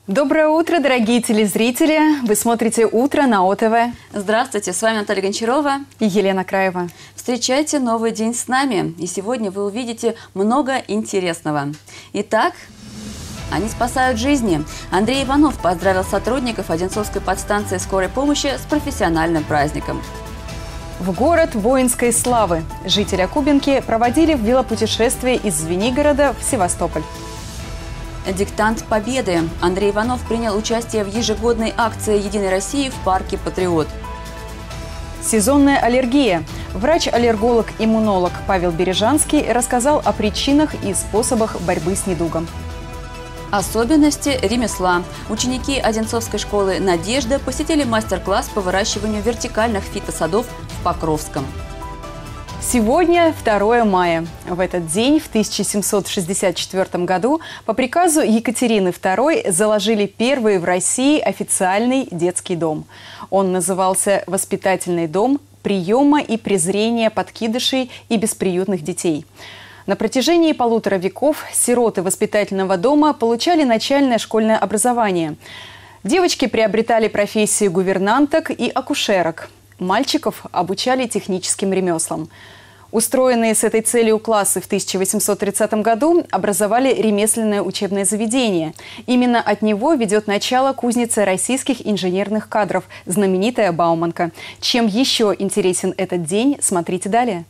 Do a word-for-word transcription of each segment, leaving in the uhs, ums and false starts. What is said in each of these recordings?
Доброе утро, дорогие телезрители! Вы смотрите «Утро» на О Т В. Здравствуйте, с вами Наталья Гончарова и Елена Краева. Встречайте новый день с нами, и сегодня вы увидите много интересного. Итак, они спасают жизни. Андрей Иванов поздравил сотрудников Одинцовской подстанции скорой помощи с профессиональным праздником. В город воинской славы жители Кубинки проводили велопутешествие из Звенигорода в Севастополь. Диктант Победы. Андрей Иванов принял участие в ежегодной акции «Единой России» в парке «Патриот». Сезонная аллергия. Врач-аллерголог-иммунолог Павел Бережанский рассказал о причинах и способах борьбы с недугом. Особенности ремесла. Ученики Одинцовской школы «Надежда» посетили мастер-класс по выращиванию вертикальных фитосадов в Покровском. Сегодня второе мая. В этот день, в тысяча семьсот шестьдесят четвёртом году, по приказу Екатерины второй заложили первый в России официальный детский дом. Он назывался «Воспитательный дом приема и презрения подкидышей и бесприютных детей». На протяжении полутора веков сироты воспитательного дома получали начальное школьное образование. Девочки приобретали профессии гувернанток и акушерок. Мальчиков обучали техническим ремеслам. Устроенные с этой целью классы в тысяча восемьсот тридцатом году образовали ремесленное учебное заведение. Именно от него ведет начало кузница российских инженерных кадров, знаменитая Бауманка. Чем еще интересен этот день, смотрите далее.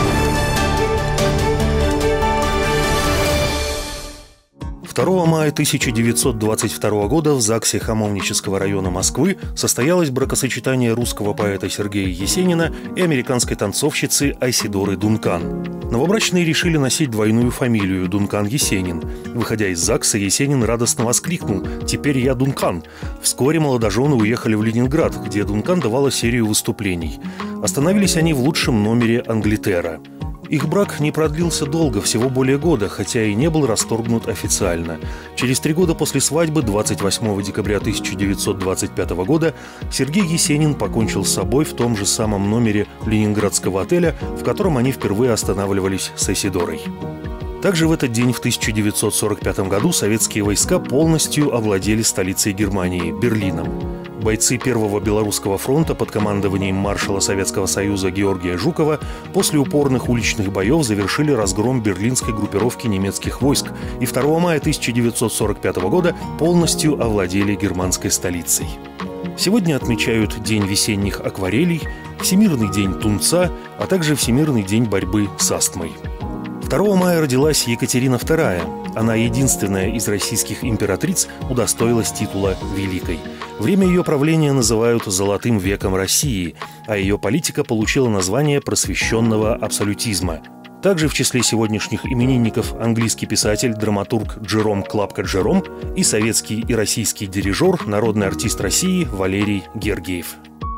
второго мая тысяча девятьсот двадцать второго года в ЗАГСе Хамовнического района Москвы состоялось бракосочетание русского поэта Сергея Есенина и американской танцовщицы Айседоры Дункан. Новобрачные решили носить двойную фамилию Дункан-Есенин. Выходя из ЗАГСа, Есенин радостно воскликнул: «Теперь я Дункан». Вскоре молодожены уехали в Ленинград, где Дункан давала серию выступлений. Остановились они в лучшем номере Англитера. Их брак не продлился долго, всего более года, хотя и не был расторгнут официально. Через три года после свадьбы, двадцать восьмого декабря тысяча девятьсот двадцать пятого года, Сергей Есенин покончил с собой в том же самом номере ленинградского отеля, в котором они впервые останавливались с Айседорой. Также в этот день, в тысяча девятьсот сорок пятом году, советские войска полностью овладели столицей Германии – Берлином. Бойцы Первого Белорусского фронта под командованием маршала Советского Союза Георгия Жукова после упорных уличных боев завершили разгром берлинской группировки немецких войск и второго мая тысяча девятьсот сорок пятого года полностью овладели германской столицей. Сегодня отмечают День весенних акварелей, Всемирный день тунца, а также Всемирный день борьбы с астмой. второго мая родилась Екатерина вторая. Она единственная из российских императриц удостоилась титула «Великой». Время ее правления называют «золотым веком России», а ее политика получила название просвещенного абсолютизма. Также в числе сегодняшних именинников английский писатель, драматург Джером Клапка Джером и советский и российский дирижер, народный артист России Валерий Гергиев.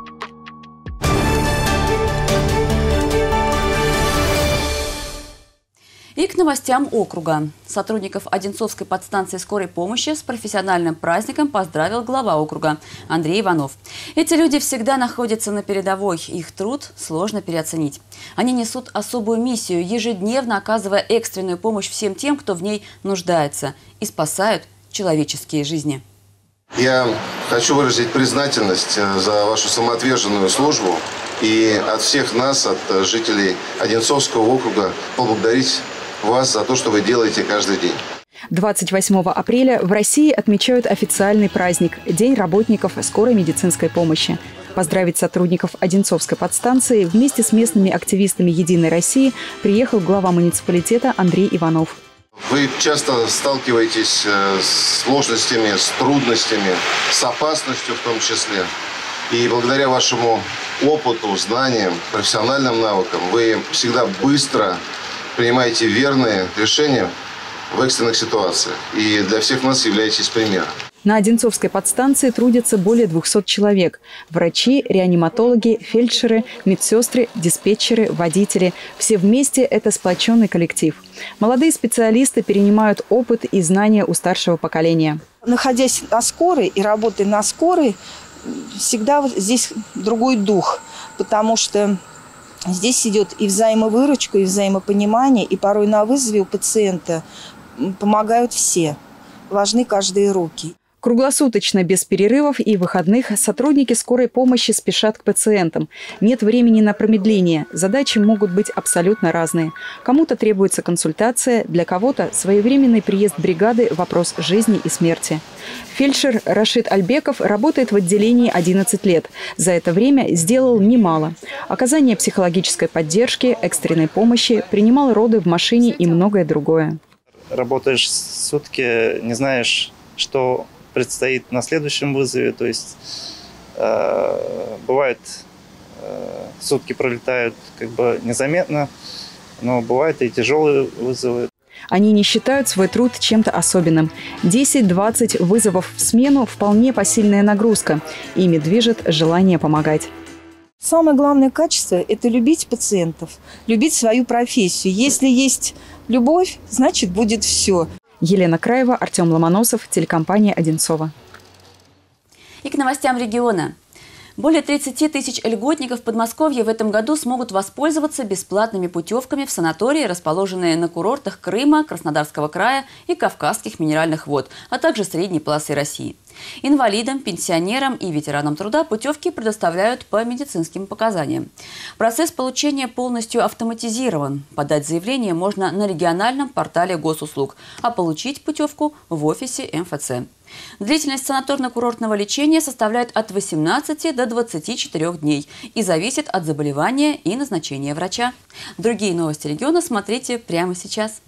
И к новостям округа. Сотрудников Одинцовской подстанции скорой помощи с профессиональным праздником поздравил глава округа Андрей Иванов. Эти люди всегда находятся на передовой. Их труд сложно переоценить. Они несут особую миссию, ежедневно оказывая экстренную помощь всем тем, кто в ней нуждается, и спасают человеческие жизни. Я хочу выразить признательность за вашу самоотверженную службу и от всех нас, от жителей Одинцовского округа, поблагодарить вас за то, что вы делаете каждый день. двадцать восьмого апреля в России отмечают официальный праздник – День работников скорой медицинской помощи. Поздравить сотрудников Одинцовской подстанции вместе с местными активистами «Единой России» приехал глава муниципалитета Андрей Иванов. Вы часто сталкиваетесь с сложностями, с трудностями, с опасностью в том числе. И благодаря вашему опыту, знаниям, профессиональным навыкам вы всегда быстро принимаете верные решения в экстренных ситуациях. И для всех нас являетесь примером. На Одинцовской подстанции трудятся более двухсот человек. Врачи, реаниматологи, фельдшеры, медсестры, диспетчеры, водители. Все вместе – это сплоченный коллектив. Молодые специалисты перенимают опыт и знания у старшего поколения. Находясь на скорой и работая на скорой, всегда вот здесь другой дух, потому что здесь идет и взаимовыручка, и взаимопонимание, и порой на вызове у пациента помогают все. Важны каждые руки. Круглосуточно, без перерывов и выходных, сотрудники скорой помощи спешат к пациентам. Нет времени на промедление. Задачи могут быть абсолютно разные. Кому-то требуется консультация, для кого-то своевременный приезд бригады – вопрос жизни и смерти. Фельдшер Рашид Альбеков работает в отделении одиннадцать лет. За это время сделал немало. Оказание психологической поддержки, экстренной помощи, принимал роды в машине и многое другое. Работаешь сутки, не знаешь, что предстоит на следующем вызове. То есть э, бывает, э, сутки пролетают как бы незаметно, но бывают и тяжелые вызовы. Они не считают свой труд чем-то особенным. десять-двадцать вызовов в смену – вполне посильная нагрузка. Ими движет желание помогать. Самое главное качество – это любить пациентов, любить свою профессию. Если есть любовь, значит, будет все. Елена Краева, Артем Ломоносов, телекомпания «Одинцова». И к новостям региона. Более тридцати тысяч льготников Подмосковья в этом году смогут воспользоваться бесплатными путевками в санатории, расположенные на курортах Крыма, Краснодарского края и Кавказских минеральных вод, а также средней полосы России. Инвалидам, пенсионерам и ветеранам труда путевки предоставляют по медицинским показаниям. Процесс получения полностью автоматизирован. Подать заявление можно на региональном портале госуслуг, а получить путевку в офисе эм эф цэ. Длительность санаторно-курортного лечения составляет от восемнадцати до двадцати четырёх дней и зависит от заболевания и назначения врача. Другие новости региона смотрите прямо сейчас.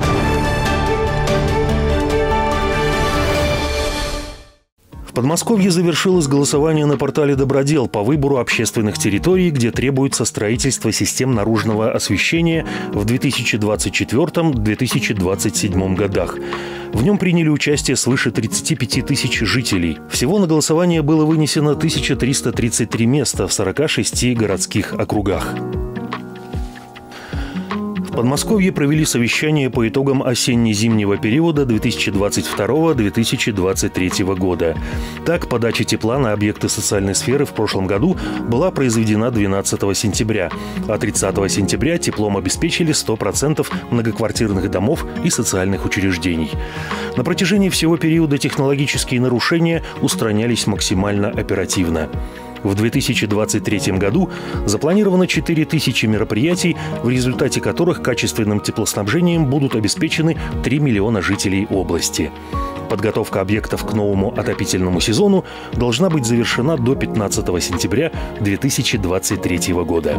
В Подмосковье завершилось голосование на портале «Добродел» по выбору общественных территорий, где требуется строительство систем наружного освещения в две тысячи двадцать четвёртом — две тысячи двадцать седьмом годах. В нем приняли участие свыше тридцати пяти тысяч жителей. Всего на голосование было вынесено тысяча триста тридцать три места в сорока шести городских округах. В Подмосковье провели совещание по итогам осенне-зимнего периода две тысячи двадцать второго — две тысячи двадцать третьего года. Так, подача тепла на объекты социальной сферы в прошлом году была произведена двенадцатого сентября, а тридцатого сентября теплом обеспечили сто процентов многоквартирных домов и социальных учреждений. На протяжении всего периода технологические нарушения устранялись максимально оперативно. В две тысячи двадцать третьем году запланировано четыре тысячи мероприятий, в результате которых качественным теплоснабжением будут обеспечены три миллиона жителей области. Подготовка объектов к новому отопительному сезону должна быть завершена до пятнадцатого сентября две тысячи двадцать третьего года.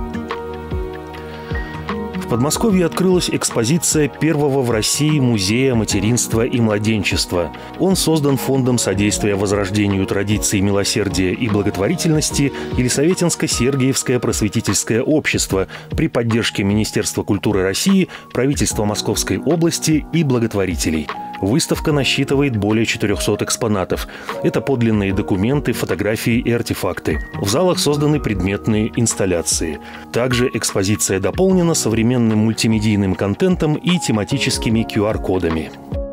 В Подмосковье открылась экспозиция первого в России музея материнства и младенчества. Он создан Фондом содействия возрождению традиций милосердия и благотворительности Елисаветинско-Сергиевское просветительское общество при поддержке Министерства культуры России, правительства Московской области и благотворителей. Выставка насчитывает более четырёхсот экспонатов. Это подлинные документы, фотографии и артефакты. В залах созданы предметные инсталляции. Также экспозиция дополнена современным мультимедийным контентом и тематическими ку ар кодами.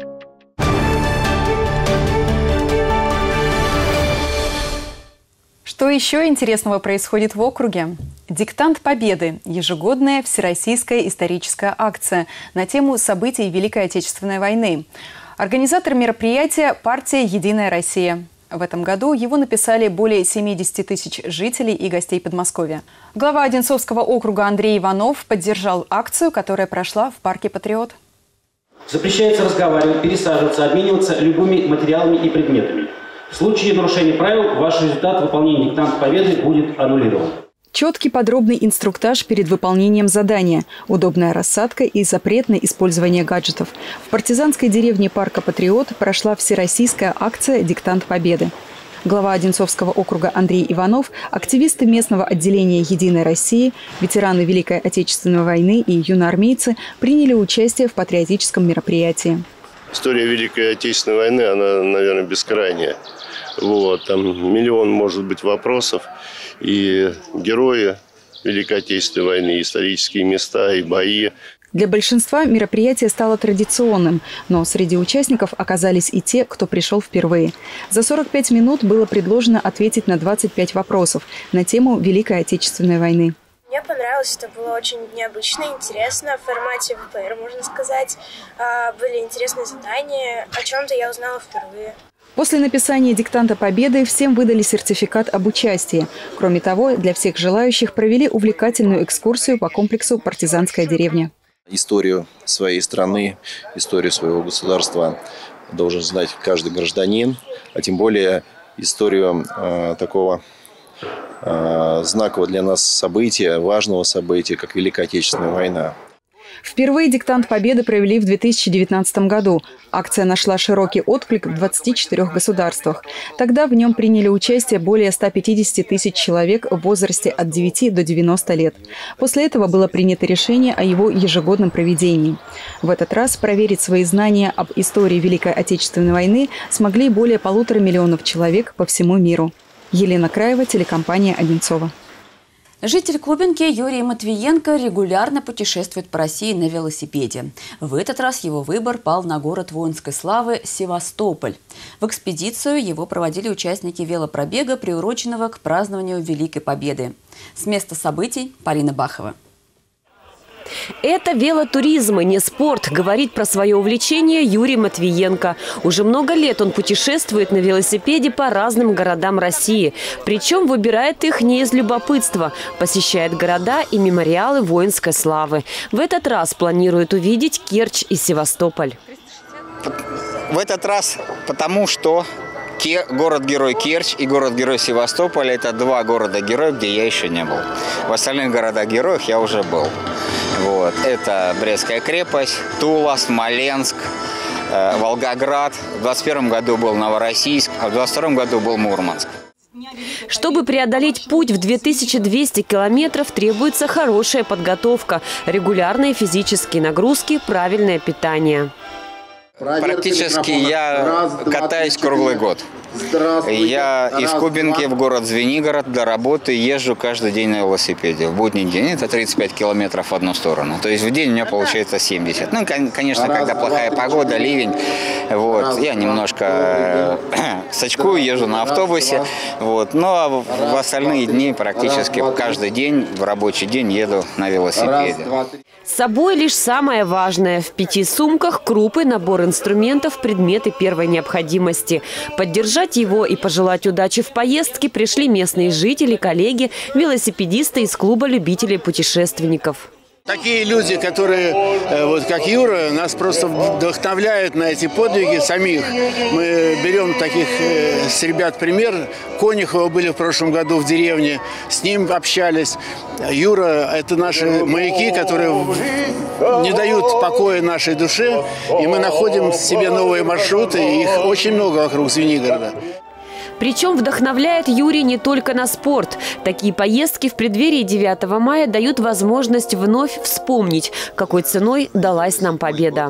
Что еще интересного происходит в округе? «Диктант Победы» – ежегодная всероссийская историческая акция на тему событий Великой Отечественной войны. Организатор мероприятия – партия «Единая Россия». В этом году его написали более семидесяти тысяч жителей и гостей Подмосковья. Глава Одинцовского округа Андрей Иванов поддержал акцию, которая прошла в парке «Патриот». Запрещается разговаривать, пересаживаться, обмениваться любыми материалами и предметами. В случае нарушения правил ваш результат выполнения диктанта Победы будет аннулирован. Четкий подробный инструктаж перед выполнением задания, удобная рассадка и запрет на использование гаджетов. В партизанской деревне парка «Патриот» прошла всероссийская акция «Диктант Победы». Глава Одинцовского округа Андрей Иванов, активисты местного отделения «Единой России», ветераны Великой Отечественной войны и юноармейцы приняли участие в патриотическом мероприятии. История Великой Отечественной войны, она, наверное, бескрайняя. Вот, там миллион, может быть, вопросов. И герои Великой Отечественной войны, исторические места и бои. Для большинства мероприятие стало традиционным, но среди участников оказались и те, кто пришел впервые. За сорок пять минут было предложено ответить на двадцать пять вопросов на тему Великой Отечественной войны. Мне понравилось, это было очень необычно, интересно, в формате вэ пэ эр, можно сказать. Были интересные задания, о чем-то я узнала впервые. После написания диктанта Победы всем выдали сертификат об участии. Кроме того, для всех желающих провели увлекательную экскурсию по комплексу «Партизанская деревня». Историю своей страны, историю своего государства должен знать каждый гражданин, а тем более историю э, такого э, знакового для нас события, важного события, как Великая Отечественная война. Впервые диктант Победы провели в две тысячи девятнадцатом году. Акция нашла широкий отклик в двадцати четырёх государствах. Тогда в нем приняли участие более ста пятидесяти тысяч человек в возрасте от девяти до девяноста лет. После этого было принято решение о его ежегодном проведении. В этот раз проверить свои знания об истории Великой Отечественной войны смогли более полутора миллионов человек по всему миру. Елена Краева, телекомпания «Одинцова». Житель Кубинки Юрий Матвиенко регулярно путешествует по России на велосипеде. В этот раз его выбор пал на город воинской славы Севастополь. В экспедицию его проводили участники велопробега, приуроченного к празднованию Великой Победы. С места событий Полина Бахова. Это велотуризм, и не спорт, говорит про свое увлечение Юрий Матвиенко. Уже много лет он путешествует на велосипеде по разным городам России. Причем выбирает их не из любопытства. Посещает города и мемориалы воинской славы. В этот раз планирует увидеть Керчь и Севастополь. В этот раз потому, что город-герой Керчь и город-герой Севастополь – это два города-героя, где я еще не был. В остальных городах-героях я уже был. Вот. Это Брестская крепость, Тула, Смоленск, э, Волгоград. В двадцать первом году был Новороссийск, а в двадцать втором году был Мурманск. Чтобы преодолеть путь в две тысячи двести километров, требуется хорошая подготовка, регулярные физические нагрузки, правильное питание. Практически я катаюсь круглый год. Я из Кубинки в город Звенигород для работы езжу каждый день на велосипеде. В будний день это тридцать пять километров в одну сторону. То есть в день у меня получается семьдесят. Ну, конечно, когда плохая погода, ливень, вот, я немножко сачкую, езжу на автобусе. Вот, но в остальные дни практически каждый день, в рабочий день еду на велосипеде. С собой лишь самое важное. В пяти сумках крупы, набор инструментов, предметы первой необходимости. Поддержать его и пожелать удачи в поездке пришли местные жители, коллеги, велосипедисты из клуба любителей путешественников. Такие люди, которые, вот как Юра, нас просто вдохновляют на эти подвиги самих. Мы берем таких с ребят пример. Конюхова были в прошлом году в деревне, с ним общались. Юра – это наши маяки, которые не дают покоя нашей душе. И мы находим себе новые маршруты, их очень много вокруг Звенигорода. Причем вдохновляет Юрий не только на спорт. Такие поездки в преддверии девятого мая дают возможность вновь вспомнить, какой ценой далась нам победа.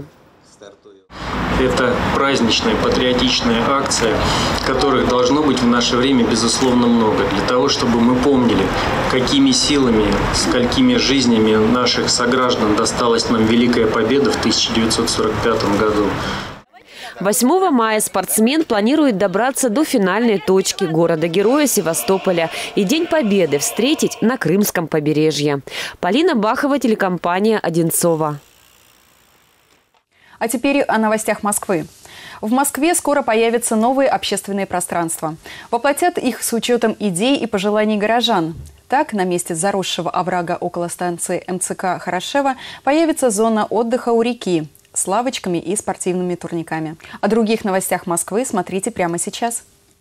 Это праздничная, патриотичная акция, которых должно быть в наше время, безусловно, много. Для того, чтобы мы помнили, какими силами, сколькими жизнями наших сограждан досталась нам Великая Победа в тысяча девятьсот сорок пятом году. восьмого мая спортсмен планирует добраться до финальной точки города-героя Севастополя и День Победы встретить на Крымском побережье. Полина Бахова, телекомпания «Одинцова». А теперь о новостях Москвы. В Москве скоро появятся новые общественные пространства. Воплотят их с учетом идей и пожеланий горожан. Так, на месте заросшего оврага около станции эм цэ ка Хорошева появится зона отдыха у реки с лавочками и спортивными турниками. О других новостях Москвы смотрите прямо сейчас.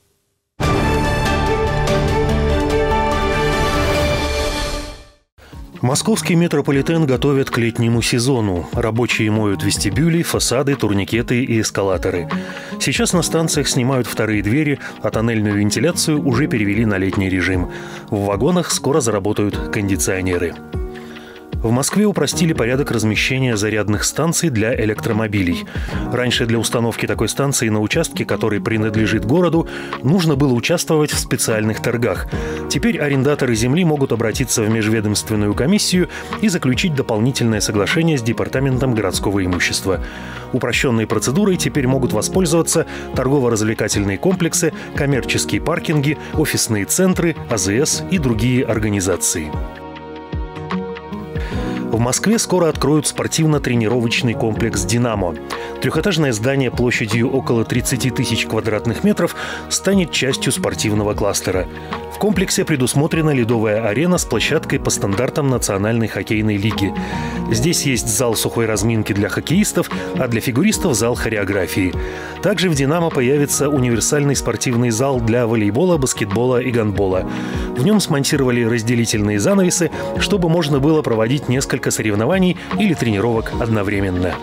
Московский метрополитен готовят к летнему сезону. Рабочие моют вестибюли, фасады, турникеты и эскалаторы. Сейчас на станциях снимают вторые двери, а тоннельную вентиляцию уже перевели на летний режим. В вагонах скоро заработают кондиционеры. В Москве упростили порядок размещения зарядных станций для электромобилей. Раньше для установки такой станции на участке, который принадлежит городу, нужно было участвовать в специальных торгах. Теперь арендаторы земли могут обратиться в межведомственную комиссию и заключить дополнительное соглашение с Департаментом городского имущества. Упрощенной процедурой теперь могут воспользоваться торгово-развлекательные комплексы, коммерческие паркинги, офисные центры, а зэ эс и другие организации. В Москве скоро откроют спортивно-тренировочный комплекс «Динамо». Трехэтажное здание площадью около тридцати тысяч квадратных метров станет частью спортивного кластера. В комплексе предусмотрена ледовая арена с площадкой по стандартам Национальной хоккейной лиги. Здесь есть зал сухой разминки для хоккеистов, а для фигуристов – зал хореографии. Также в «Динамо» появится универсальный спортивный зал для волейбола, баскетбола и гандбола. В нем смонтировали разделительные занавесы, чтобы можно было проводить несколько соревнований или тренировок одновременно.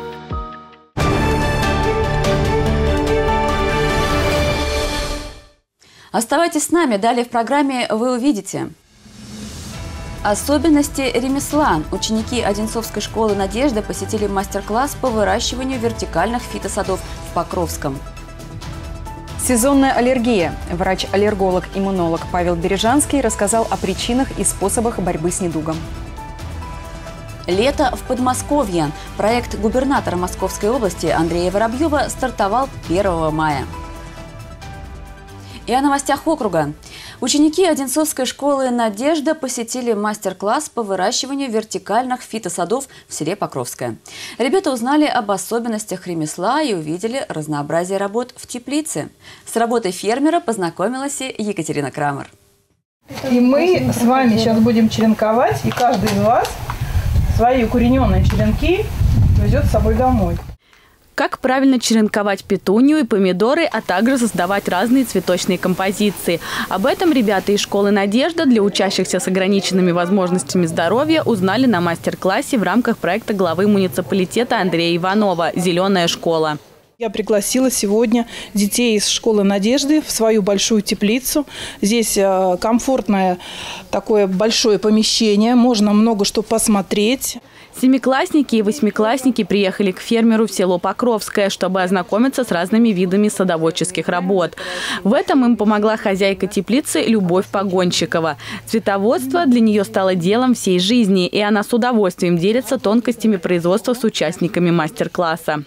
Оставайтесь с нами. Далее в программе вы увидите особенности ремесла. Ученики Одинцовской школы «Надежда» посетили мастер-класс по выращиванию вертикальных фитосадов в Покровском. Сезонная аллергия. Врач-аллерголог-иммунолог Павел Бережанский рассказал о причинах и способах борьбы с недугом. Лето в Подмосковье. Проект губернатора Московской области Андрея Воробьева стартовал первого мая. И о новостях округа. Ученики Одинцовской школы «Надежда» посетили мастер-класс по выращиванию вертикальных фитосадов в селе Покровское. Ребята узнали об особенностях ремесла и увидели разнообразие работ в теплице. С работой фермера познакомилась и Екатерина Крамер. И мы с вами сейчас будем черенковать, и каждый из вас свои укорененные черенки везет с собой домой. Как правильно черенковать петунию и помидоры, а также создавать разные цветочные композиции. Об этом ребята из школы «Надежда» для учащихся с ограниченными возможностями здоровья узнали на мастер-классе в рамках проекта главы муниципалитета Андрея Иванова «Зеленая школа». Я пригласила сегодня детей из школы «Надежды» в свою большую теплицу. Здесь комфортное такое большое помещение, можно много что посмотреть. Семиклассники и восьмиклассники приехали к фермеру в село Покровское, чтобы ознакомиться с разными видами садоводческих работ. В этом им помогла хозяйка теплицы Любовь Погонщикова. Цветоводство для нее стало делом всей жизни, и она с удовольствием делится тонкостями производства с участниками мастер-класса.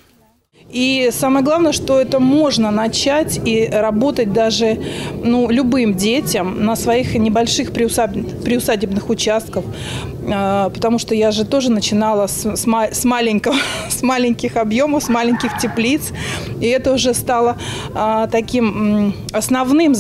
И самое главное, что это можно начать и работать даже ну, любым детям на своих небольших приусадебных участках. Потому что я же тоже начинала с, с, с, маленького, с маленьких объемов, с маленьких теплиц. И это уже стало а, таким основным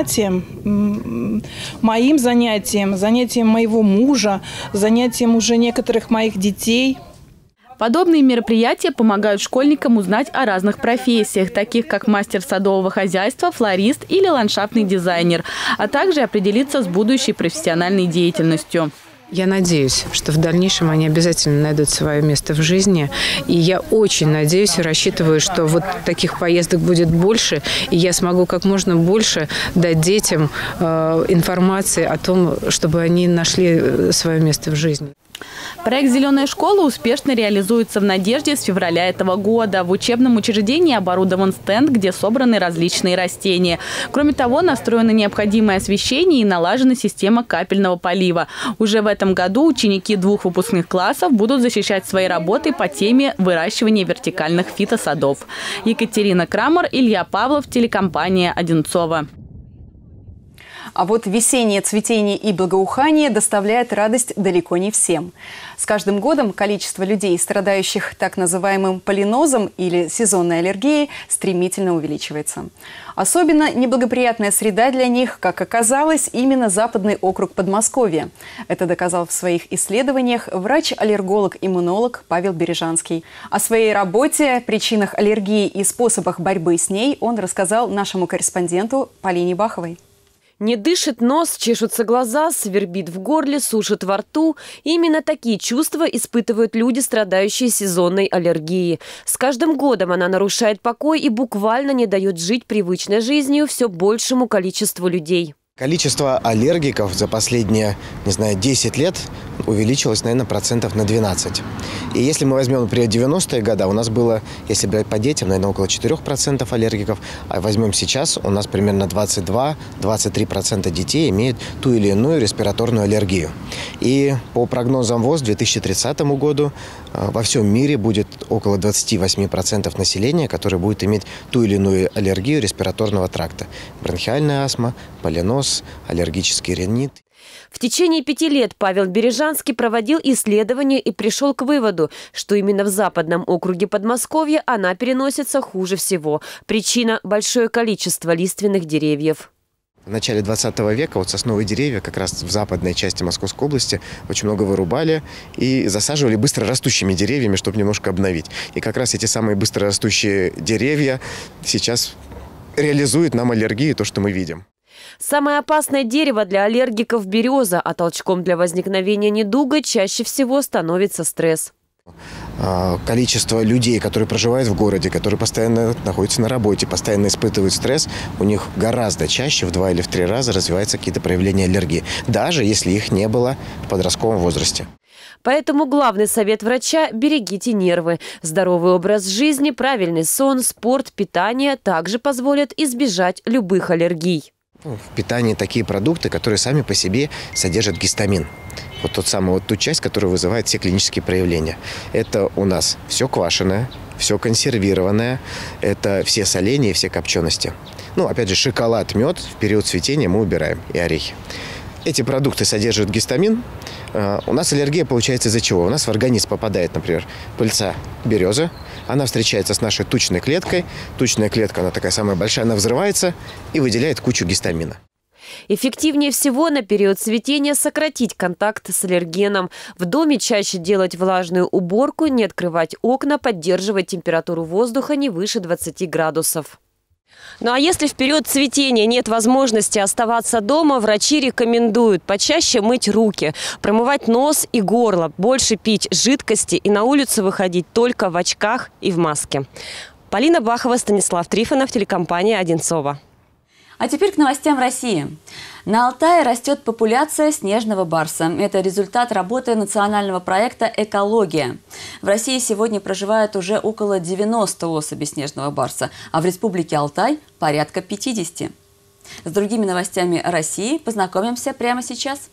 занятием, моим занятием, занятием моего мужа, занятием уже некоторых моих детей. Подобные мероприятия помогают школьникам узнать о разных профессиях, таких как мастер садового хозяйства, флорист или ландшафтный дизайнер, а также определиться с будущей профессиональной деятельностью. Я надеюсь, что в дальнейшем они обязательно найдут свое место в жизни. И я очень надеюсь и рассчитываю, что вот таких поездок будет больше, и я смогу как можно больше дать детям э, информации о том, чтобы они нашли свое место в жизни. Проект «Зеленая школа» успешно реализуется в «Надежде» с февраля этого года. В учебном учреждении оборудован стенд, где собраны различные растения. Кроме того, настроено необходимое освещение и налажена система капельного полива. Уже в этом году ученики двух выпускных классов будут защищать свои работы по теме выращивания вертикальных фитосадов. Екатерина Крамер, Илья Павлов, телекомпания «Одинцова». А вот весеннее цветение и благоухание доставляет радость далеко не всем. С каждым годом количество людей, страдающих так называемым полинозом или сезонной аллергией, стремительно увеличивается. Особенно неблагоприятная среда для них, как оказалось, именно западный округ Подмосковья. Это доказал в своих исследованиях врач-аллерголог-иммунолог Павел Бережанский. О своей работе, причинах аллергии и способах борьбы с ней он рассказал нашему корреспонденту Полине Баховой. Не дышит нос, чешутся глаза, свербит в горле, сушит во рту. Именно такие чувства испытывают люди, страдающие сезонной аллергией. С каждым годом она нарушает покой и буквально не дает жить привычной жизнью все большему количеству людей. Количество аллергиков за последние, не знаю, десять лет увеличилось, наверное, процентов на двенадцать. И если мы возьмем, например, девяностые годы, у нас было, если брать по детям, наверное, около четырёх процентов аллергиков. А возьмем сейчас, у нас примерно двадцать два — двадцать три процента детей имеют ту или иную респираторную аллергию. И по прогнозам ВОЗ к две тысячи тридцатому году во всем мире будет около двадцати восьми процентов населения, которое будет иметь ту или иную аллергию респираторного тракта. Бронхиальная астма, полинос, аллергический ринит. В течение пяти лет Павел Бережанский проводил исследования и пришел к выводу, что именно в Западном округе Подмосковья она переносится хуже всего. Причина – большое количество лиственных деревьев. В начале двадцатого века вот сосновые деревья как раз в западной части Московской области очень много вырубали и засаживали быстрорастущими деревьями, чтобы немножко обновить. И как раз эти самые быстрорастущие деревья сейчас реализуют нам аллергию, то, что мы видим. Самое опасное дерево для аллергиков – береза, а толчком для возникновения недуга чаще всего становится стресс. Количество людей, которые проживают в городе, которые постоянно находятся на работе, постоянно испытывают стресс, у них гораздо чаще, в два или в три раза развиваются какие-то проявления аллергии, даже если их не было в подростковом возрасте. Поэтому главный совет врача – берегите нервы. Здоровый образ жизни, правильный сон, спорт, питание также позволят избежать любых аллергий. В питании такие продукты, которые сами по себе содержат гистамин. Вот тот самый, вот ту часть, которая вызывает все клинические проявления. Это у нас все квашеное, все консервированное, это все соленья и все копчености. Ну, опять же, шоколад, мед в период цветения мы убираем, и орехи. Эти продукты содержат гистамин. У нас аллергия получается из-за чего? У нас в организм попадает, например, пыльца березы. Она встречается с нашей тучной клеткой. Тучная клетка, она такая самая большая, она взрывается и выделяет кучу гистамина. Эффективнее всего на период цветения сократить контакт с аллергеном. В доме чаще делать влажную уборку, не открывать окна, поддерживать температуру воздуха не выше двадцати градусов. Ну а если в период цветения нет возможности оставаться дома, врачи рекомендуют почаще мыть руки, промывать нос и горло, больше пить жидкости и на улицу выходить только в очках и в маске. Полина Бахова, Станислав Трифонов, телекомпания «Одинцово». А теперь к новостям России. На Алтае растет популяция снежного барса. Это результат работы национального проекта «Экология». В России сегодня проживает уже около девяноста особей снежного барса, а в Республике Алтай порядка пятидесяти. С другими новостями России познакомимся прямо сейчас.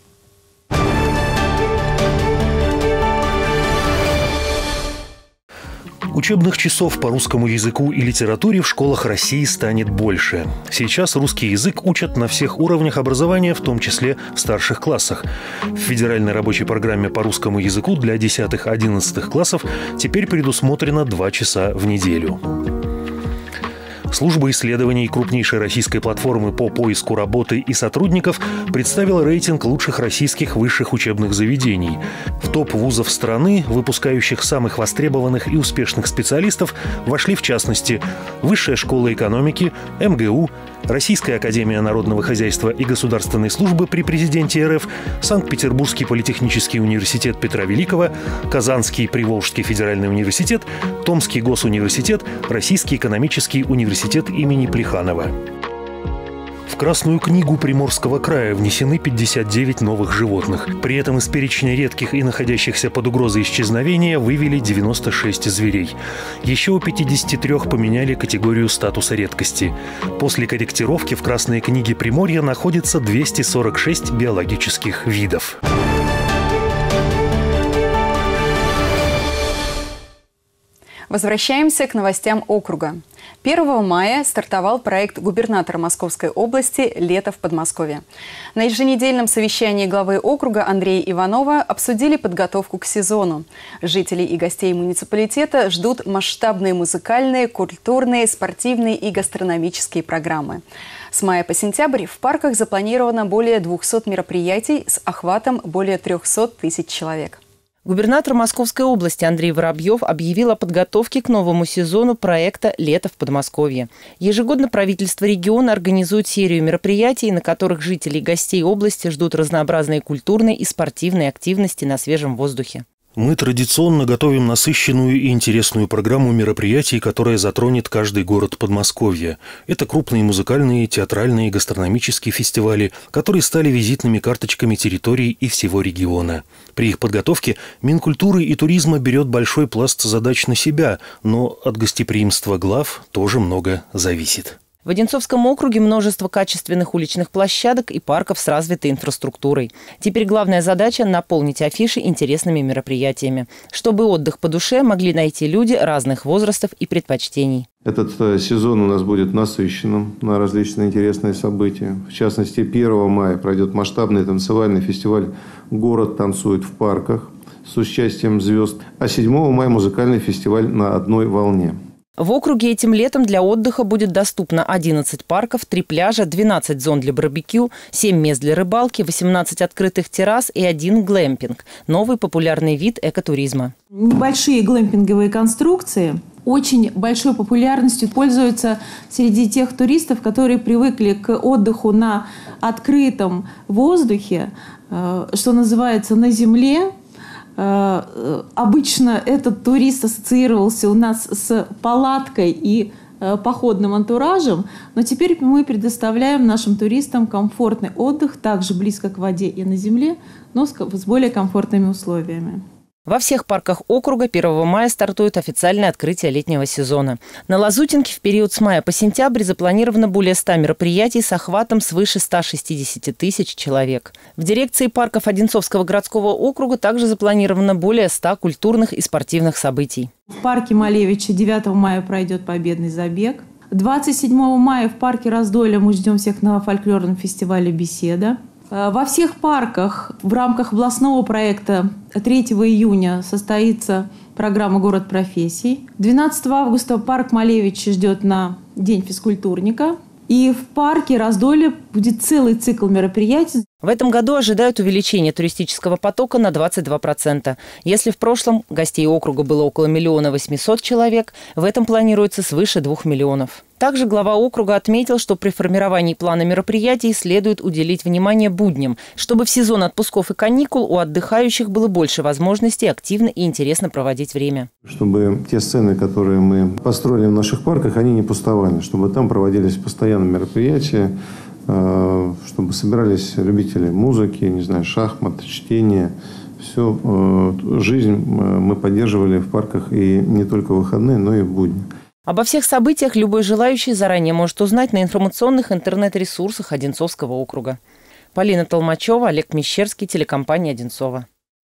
Учебных часов по русскому языку и литературе в школах России станет больше. Сейчас русский язык учат на всех уровнях образования, в том числе в старших классах. В федеральной рабочей программе по русскому языку для десятых-одиннадцатых классов теперь предусмотрено два часа в неделю. Служба исследований крупнейшей российской платформы по поиску работы и сотрудников представила рейтинг лучших российских высших учебных заведений. В топ вузов страны, выпускающих самых востребованных и успешных специалистов, вошли в частности Высшая школа экономики, эм гэ у, Российская академия народного хозяйства и государственной службы при президенте эр эф, Санкт-Петербургский политехнический университет Петра Великого, Казанский Приволжский федеральный университет, Томский госуниверситет, Российский экономический университет имени Плеханова. В Красную книгу Приморского края внесены пятьдесят девять новых животных. При этом из перечня редких и находящихся под угрозой исчезновения вывели девяносто шесть зверей. Еще у пятидесяти трёх поменяли категорию статуса редкости. После корректировки в Красной книге Приморья находится двести сорок шесть биологических видов. Возвращаемся к новостям округа. первого мая стартовал проект губернатора Московской области «Лето в Подмосковье». На еженедельном совещании главы округа Андрея Иванова обсудили подготовку к сезону. Жителей и гостей муниципалитета ждут масштабные музыкальные, культурные, спортивные и гастрономические программы. С мая по сентябрь в парках запланировано более двухсот мероприятий с охватом более трёхсот тысяч человек. Губернатор Московской области Андрей Воробьев объявил о подготовке к новому сезону проекта «Лето в Подмосковье». Ежегодно правительство региона организует серию мероприятий, на которых жители и гостей области ждут разнообразные культурные и спортивные активности на свежем воздухе. Мы традиционно готовим насыщенную и интересную программу мероприятий, которая затронет каждый город Подмосковья. Это крупные музыкальные, театральные и гастрономические фестивали, которые стали визитными карточками территорий и всего региона. При их подготовке Минкультуры и туризма берет большой пласт задач на себя, но от гостеприимства глав тоже много зависит. В Одинцовском округе множество качественных уличных площадок и парков с развитой инфраструктурой. Теперь главная задача – наполнить афиши интересными мероприятиями, чтобы отдых по душе могли найти люди разных возрастов и предпочтений. Этот сезон у нас будет насыщенным на различные интересные события. В частности, первого мая пройдет масштабный танцевальный фестиваль «Город танцует в парках» с участием звезд, а седьмого мая музыкальный фестиваль «На одной волне». В округе этим летом для отдыха будет доступно одиннадцать парков, три пляжа, двенадцать зон для барбекю, семь мест для рыбалки, восемнадцать открытых террас и один глэмпинг – новый популярный вид экотуризма. Небольшие глэмпинговые конструкции очень большой популярностью пользуются среди тех туристов, которые привыкли к отдыху на открытом воздухе, что называется, на земле. Обычно этот турист ассоциировался у нас с палаткой и походным антуражем, но теперь мы предоставляем нашим туристам комфортный отдых также близко к воде и на земле, но с более комфортными условиями. Во всех парках округа первого мая стартует официальное открытие летнего сезона. На Лазутинке в период с мая по сентябрь запланировано более ста мероприятий с охватом свыше ста шестидесяти тысяч человек. В дирекции парков Одинцовского городского округа также запланировано более ста культурных и спортивных событий. В парке Малевича девятого мая пройдет победный забег. двадцать седьмого мая в парке Раздолье мы ждем всех на фольклорном фестивале «Беседа». Во всех парках в рамках областного проекта третьего июня состоится программа «Город профессий». двенадцатого августа парк Малевич ждет на День физкультурника. И в парке Раздолье будет целый цикл мероприятий. В этом году ожидают увеличения туристического потока на двадцать два процента. Если в прошлом гостей округа было около миллиона восьмисот человек, в этом планируется свыше двух миллионов. Также глава округа отметил, что при формировании плана мероприятий следует уделить внимание будням, чтобы в сезон отпусков и каникул у отдыхающих было больше возможностей активно и интересно проводить время. Чтобы те сцены, которые мы построили в наших парках, они не пустовали, чтобы там проводились постоянно мероприятия, чтобы собирались любители музыки, не знаю, шахмат, чтения. Все, жизнь мы поддерживали в парках и не только в выходные, но и в будни. Обо всех событиях любой желающий заранее может узнать на информационных интернет-ресурсах Одинцовского округа. Полина Толмачева, Олег Мещерский, телекомпания «Одинцово».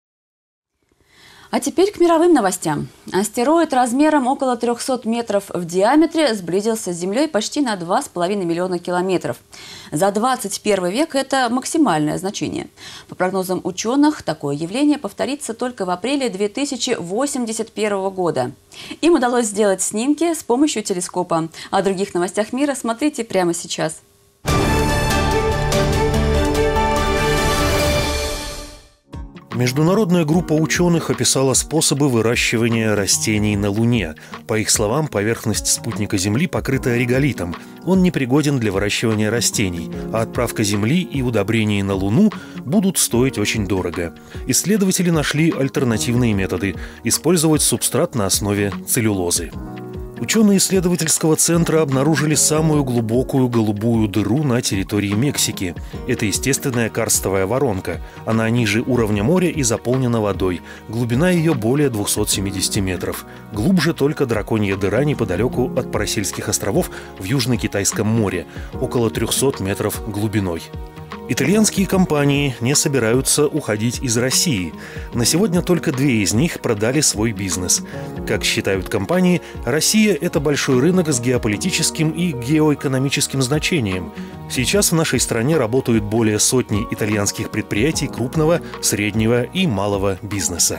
А теперь к мировым новостям. Астероид размером около трёхсот метров в диаметре сблизился с Землей почти на два с половиной миллиона километров. За двадцать первый век это максимальное значение. По прогнозам ученых, такое явление повторится только в апреле две тысячи восемьдесят первого года. Им удалось сделать снимки с помощью телескопа. О других новостях мира смотрите прямо сейчас. Международная группа ученых описала способы выращивания растений на Луне. По их словам, поверхность спутника Земли покрыта реголитом. Он непригоден для выращивания растений, а отправка Земли и удобрения на Луну будут стоить очень дорого. Исследователи нашли альтернативные методы – использовать субстрат на основе целлюлозы. Ученые исследовательского центра обнаружили самую глубокую голубую дыру на территории Мексики. Это естественная карстовая воронка. Она ниже уровня моря и заполнена водой. Глубина ее более двухсот семидесяти метров. Глубже только драконья дыра неподалеку от Парасельских островов в Южно-Китайском море, около трёхсот метров глубиной. Итальянские компании не собираются уходить из России. На сегодня только две из них продали свой бизнес. Как считают компании, Россия – это большой рынок с геополитическим и геоэкономическим значением. Сейчас в нашей стране работают более сотни итальянских предприятий крупного, среднего и малого бизнеса.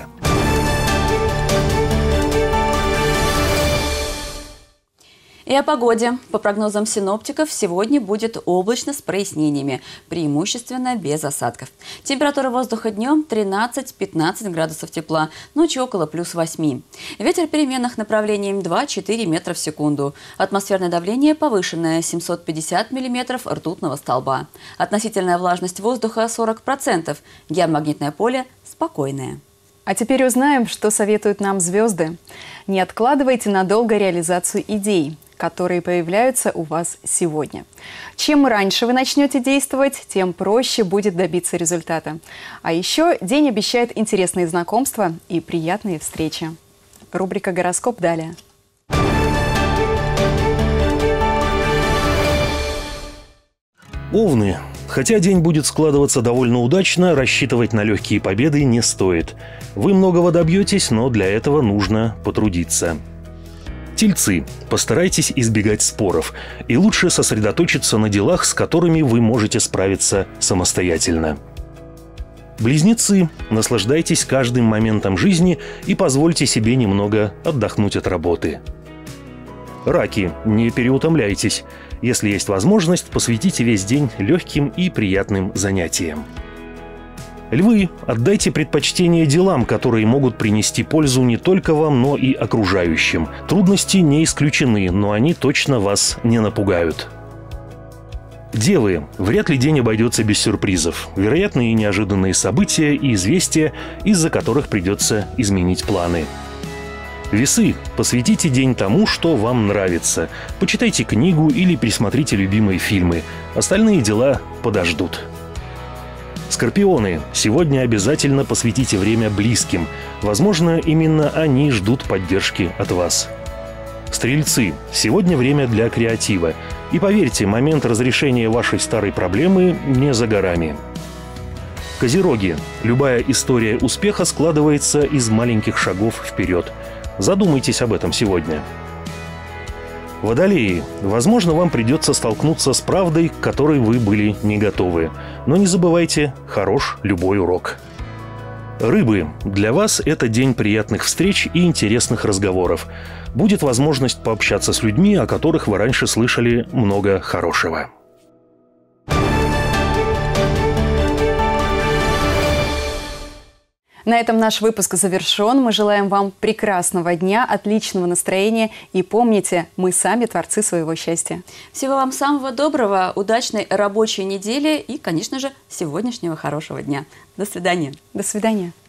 И о погоде. По прогнозам синоптиков, сегодня будет облачно с прояснениями, преимущественно без осадков. Температура воздуха днем тринадцать-пятнадцать градусов тепла, ночью около плюс восьми. Ветер переменных направлений два-четыре метра в секунду. Атмосферное давление повышенное семьсот пятьдесят миллиметров ртутного столба. Относительная влажность воздуха сорок процентов. Геомагнитное поле спокойное. А теперь узнаем, что советуют нам звезды. Не откладывайте надолго реализацию идей, которые появляются у вас сегодня. Чем раньше вы начнете действовать, тем проще будет добиться результата. А еще день обещает интересные знакомства и приятные встречи. Рубрика «Гороскоп» далее. Овны. Хотя день будет складываться довольно удачно, рассчитывать на легкие победы не стоит. Вы многого добьетесь, но для этого нужно потрудиться. Тельцы. Постарайтесь избегать споров. И лучше сосредоточиться на делах, с которыми вы можете справиться самостоятельно. Близнецы. Наслаждайтесь каждым моментом жизни и позвольте себе немного отдохнуть от работы. Раки. Не переутомляйтесь. Если есть возможность, посвятите весь день легким и приятным занятиям. Львы. Отдайте предпочтение делам, которые могут принести пользу не только вам, но и окружающим. Трудности не исключены, но они точно вас не напугают. Девы. Вряд ли день обойдется без сюрпризов. Вероятны и неожиданные события и известия, из-за которых придется изменить планы. Весы. Посвятите день тому, что вам нравится. Почитайте книгу или присмотрите любимые фильмы. Остальные дела подождут. Скорпионы. Сегодня обязательно посвятите время близким. Возможно, именно они ждут поддержки от вас. Стрельцы. Сегодня время для креатива. И поверьте, момент разрешения вашей старой проблемы не за горами. Козероги. Любая история успеха складывается из маленьких шагов вперед. Задумайтесь об этом сегодня. Водолеи. Возможно, вам придется столкнуться с правдой, к которой вы были не готовы. Но не забывайте, хорош любой урок. Рыбы. Для вас это день приятных встреч и интересных разговоров. Будет возможность пообщаться с людьми, о которых вы раньше слышали много хорошего. На этом наш выпуск завершен. Мы желаем вам прекрасного дня, отличного настроения. И помните, мы сами творцы своего счастья. Всего вам самого доброго, удачной рабочей недели и, конечно же, сегодняшнего хорошего дня. До свидания. До свидания.